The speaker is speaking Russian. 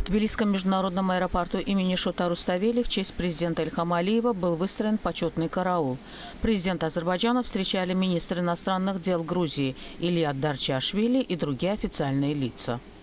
В Тбилисском международном аэропорту имени Шота Руставели в честь президента Ильхама Алиева был выстроен почетный караул. Президента Азербайджана встречали министр иностранных дел Грузии Илья Дарчашвили и другие официальные лица.